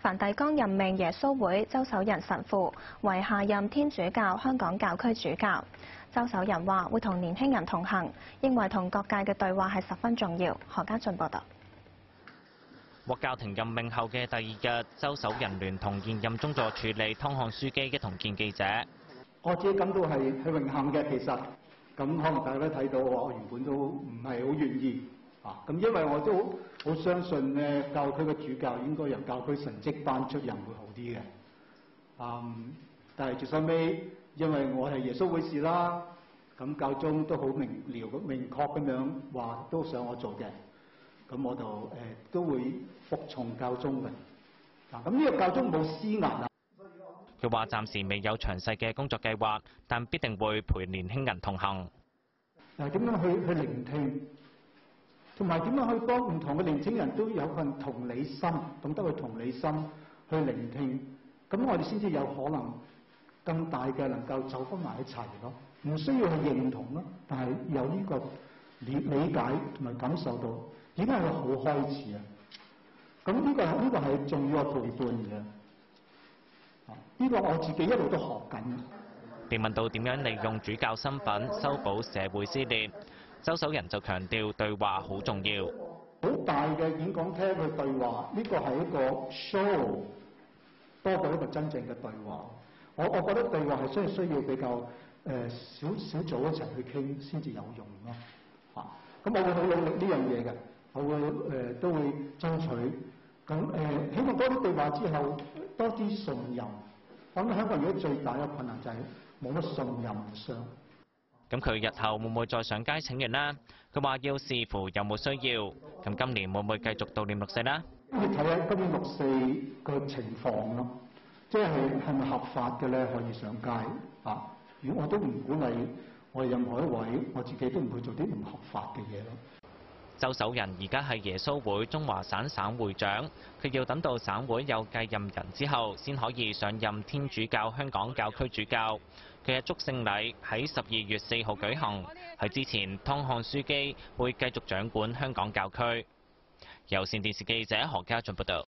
梵蒂岡任命耶穌會周守仁神父為下任天主教香港教區主教。周守仁話會同年輕人同行，認為同各界嘅對話係十分重要。何家俊報道。 獲教廷任命後嘅第二日，周守仁聯同現任宗座署理湯漢樞機一同見記者。 我自己感到係榮幸嘅，其實咁可能大家都睇到我原本都唔係好願意咁因為我都好相信咧，教區嘅主教應該由教區神職班出任會好啲嘅。但係最收尾，因為我係耶穌會士啦，咁教宗都好明確咁樣話都想我做嘅，咁我就都會服從教宗嘅。咁呢個教宗冇施壓啊。 佢話暫時未有詳細嘅工作計劃，但必定會陪年輕人同行。 點樣去聆聽，同埋點樣去幫唔同嘅年輕人都有份同理心，懂得去同理心去聆聽，咁我哋先至有可能更大嘅能夠走翻埋一齊咯。唔需要去認同咯，但係有呢個理解同埋感受到，已經係個好開始啊！咁呢個係重要嘅陪伴嘅。呢個我自己一路都學緊。 被問到點樣利用主教身份修補社會撕裂，周守仁就強調對話好重要。 好大嘅演講廳去對話，呢個係一個 show 多過一個真正嘅對話。我覺得對話係需要比較小組一齊去傾先至有用咯。咁我會好努力呢樣嘢嘅，我會都會爭取。咁希望多啲對話之後，多啲信任。我諗香港而家最大嘅困難就係冇乜信任上。 咁佢日後會唔會再上街請願呢？佢話要視乎有冇需要。咁今年會唔會繼續悼念六四呢？ 要睇下今年六四個情況咯，即係咪合法嘅咧？可以上街如果我都唔鼓勵我任何一位，我自己都唔會做啲唔合法嘅嘢咯。 周守仁而家係耶穌會中華省省會長，佢要等到省會有繼任人之後，先可以上任天主教香港教區主教。佢嘅祝聖禮喺12月4號舉行，喺之前湯漢樞機會繼續掌管香港教區。有線電視記者何家俊報道。